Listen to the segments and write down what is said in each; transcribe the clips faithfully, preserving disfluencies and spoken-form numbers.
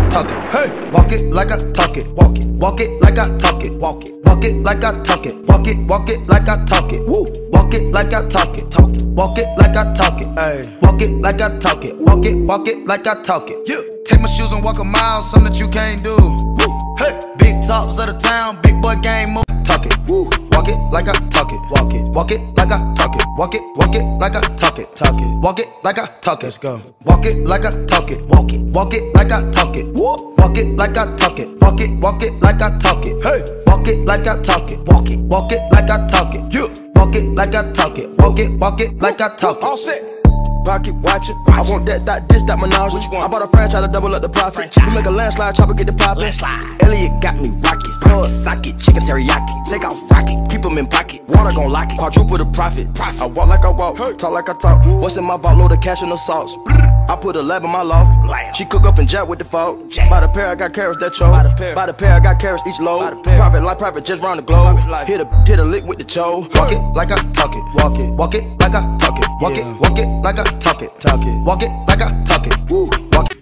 talk it. Hey, walk it like I talk it. Walk it, walk it like I talk it. Walk it, walk it like I talk it. Walk it, walk it like I talk it. Woo, walk it like I talk it. Talk it, walk it like I talk it. Hey, walk it like I talk it. Walk it, walk it like I talk it. Yeah, take my shoes and walk a mile, something that you can't do. Woo, hey, big tops of the town, big boy game move. Talk it, woo, walk it like I talk it. Walk it, walk it like I talk it. Walk it, walk it like I talk it. Talk it, walk it like I talk it. Let's go. Walk it like I talk it. Walk it, walk it like I talk it. Woo, walk it like I talk it. Walk it, walk it like I talk it. Hey, walk it like I talk it. Walk it, walk it like I talk it. Yeah, walk it like I talk it. Walk it, walk it like I talk it. All set. Pocket, watch it. I want that, that, this, that menage. I bought a franchise to double up the profit. We make a landslide, chopper get the poppin'. Elliot got me rocket. Plug socket, chicken teriyaki. Take off rocket, keep them in pocket. Water gon' lock it, quadruple the profit. I walk like I walk, talk like I talk. What's in my vault, load of cash and the sauce. I put a lab in my loft. She cook up and jack with the fault. By the pair, I got carrots that chose. By the pair, I got carrots each load. Private life, private just round the globe. Hit a, hit a lick with the cho. Walk it like I talk it. Walk it, walk it like I talk it. Walk it, walk it like I talk it. Talk it, walk it like I talk it. Woo, walk it.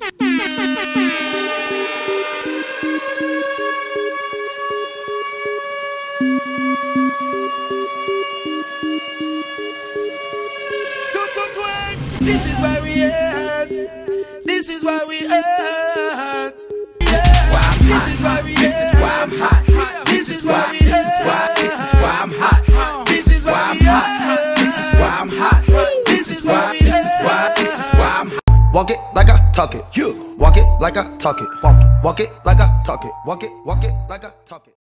This is where we at. This is where we at. Yeah. This is why we This is why I'm hot. This is why we This is why. This is why I'm hot. This is why I'm hot. This is why I'm hot. This is why. This is why. This is why I'm hot. Walk it like I talk it. You walk it like I talk it. Walk it, walk it like I talk it. Walk it, walk it like I talk it.